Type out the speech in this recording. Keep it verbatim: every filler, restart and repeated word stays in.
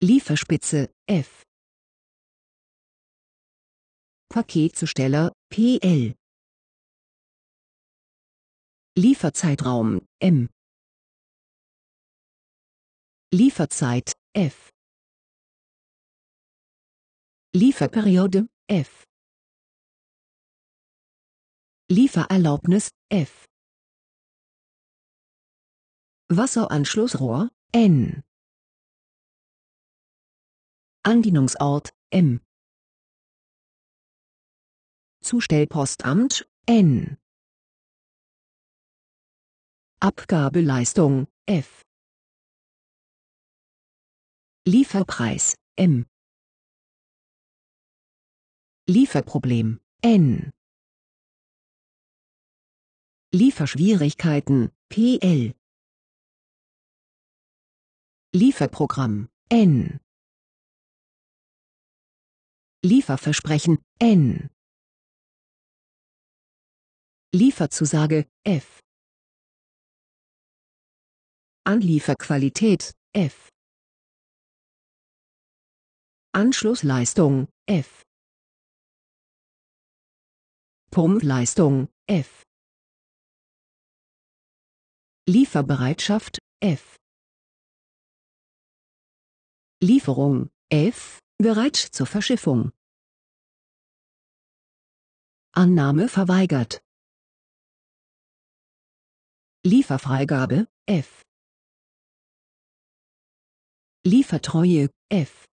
Lieferspitze, F. Paketzusteller, P L. Lieferzeitraum, M. Lieferzeit, F. Lieferperiode, F. Liefererlaubnis, F. Wasseranschlussrohr, N. Andienungsort, M. Zustellpostamt, N. Abgabeleistung, F. Lieferpreis, M. Lieferproblem, N. Lieferschwierigkeiten, P L. Lieferprogramm, N. Lieferversprechen, N. Lieferzusage, F. Anlieferqualität, F. Anschlussleistung, F. Pumpleistung, F. Lieferbereitschaft, F. Lieferung, F, bereit zur Verschiffung. Annahme verweigert. Lieferfreigabe, F. Liefertreue, F.